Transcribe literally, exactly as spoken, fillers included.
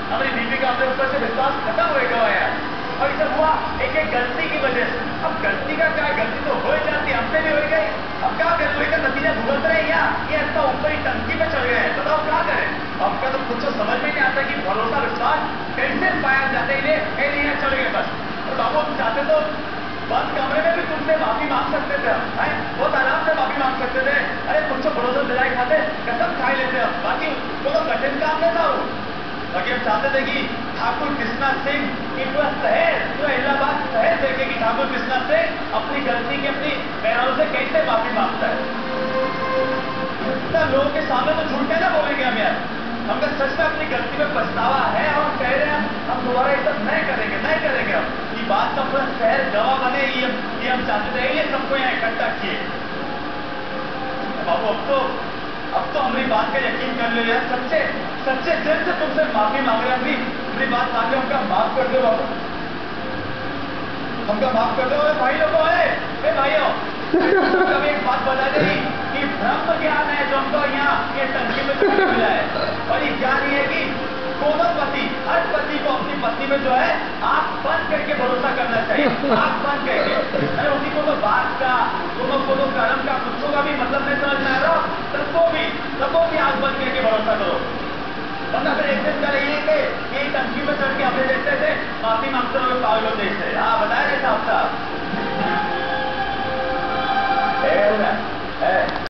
हमारी बीवी का अपने ऊपर से विश्वास खत्म हो गया है और ये सब हुआ एक एक गलती की वजह से। अब गलती का क्या, गलती तो हो ही जाती, हमसे भी हो गई। अब क्या करें, वही का नतीजा भुगत रहे हैं। या ये इतना ऊपर ही टंकी पे चढ़ गए हैं, बताओ क्या करें। अब का तो कुछ तो समझ में नहीं आता कि भरोसा विश्वास कैसे पाया जाता है। ये नहीं चढ़ गए बस। और बाबू हम चाहते तो बंद कमरे में भी तुमसे माफी मांग सकते थे हम, है बहुत आराम से माफी मांग सकते थे। अरे कुछ तो भरोसा दिलाई खाते, कसम खा लेते हम। बाकी वो तो कठिन काम नहीं था वो। बाकी हम चाहते थे कि ठाकुर कृष्णा सिंह की पूरा शहर, पूरा इलाहाबाद शहर देखे कि ठाकुर कृष्णा सिंह अपनी गलती की, अपनी पैरों से कैसे माफी मांगता है। इतना लोगों के सामने तो झूठ कैसे बोलेंगे हम यार। हमका सच में अपनी गलती में पछतावा है और कह रहे हैं हम दोबारा ये सब नहीं करेंगे, नहीं करेंगे। हम ये बात का पूरा शहर गवाह बने, ये ये हम चाहते थे, ये सबको यहाँ इकट्ठा किए। बाबू अब तो अब तो हमारी बात का यकीन कर लो यार, सच्चे सच्चे दिल से तुमसे माफी मांग रहे हैं। अपनी अपनी बात मान लो, हमका माफ कर दो बाबू, हमका माफ कर दो। भाई लोगों है भाइयों, कभी एक बात बता दे कि ब्रह्म ज्ञान है जो हमको यहाँ ये टंकी में मिला है। और ये ज्ञान ये है कि दोनों पति, हर पति को अपनी पत्नी में जो है आंख बंद करके भरोसा करना चाहिए, आंख बंद करके। अरे उसी को तो बात का, दोनों को तो कर्म का, कुछ का भी मतलब नहीं समझ में आ रहा, सबको भी सबको भी आंख बंद करके भरोसा करो। वरना फिर एक दिन करेंगे कि ये टंकी में चढ़ के हमें देखते थे माफी मांगते हुए पागलों देखते। हाँ बताया साहब साहब।